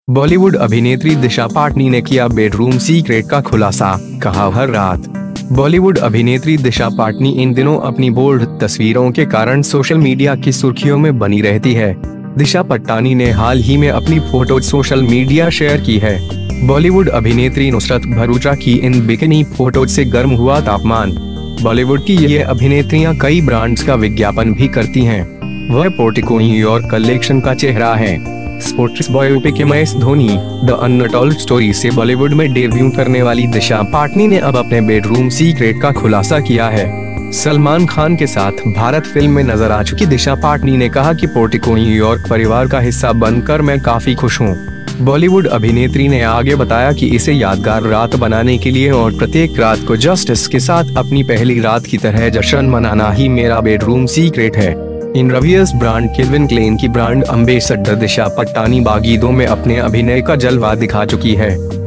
बॉलीवुड अभिनेत्री दिशा पाटनी ने किया बेडरूम सीक्रेट का खुलासा, कहा हर रात। बॉलीवुड अभिनेत्री दिशा पाटनी इन दिनों अपनी बोल्ड तस्वीरों के कारण सोशल मीडिया की सुर्खियों में बनी रहती है। दिशा पटानी ने हाल ही में अपनी फोटो सोशल मीडिया शेयर की है। बॉलीवुड अभिनेत्री नुसरत भरूचा की इन बिकिनी फोटो से गर्म हुआ तापमान। बॉलीवुड की ये अभिनेत्रियां कई ब्रांड्स का विज्ञापन भी करती हैं। वह पोर्टिको न्यूयॉर्क कलेक्शन का चेहरा है। Sports biopic MS Dhoni the untold story से बॉलीवुड में डेब्यू करने वाली दिशा पाटनी ने अब अपने बेडरूम सीक्रेट का खुलासा किया है। सलमान खान के साथ भारत फिल्म में नजर आ चुकी दिशा पाटनी ने कहा कि पोर्टिको न्यूयॉर्क परिवार का हिस्सा बनकर मैं काफी खुश हूँ। बॉलीवुड अभिनेत्री ने आगे बताया कि इसे यादगार रात बनाने के लिए और प्रत्येक रात को जस्टिस के साथ अपनी पहली रात की तरह जश्न मनाना ही मेरा बेडरूम सीक्रेट है। Innerwears brand Calvin Klein की ब्रांड एम्बेसडर दिशा पटानी बागीदों में अपने अभिनय का जलवा दिखा चुकी है।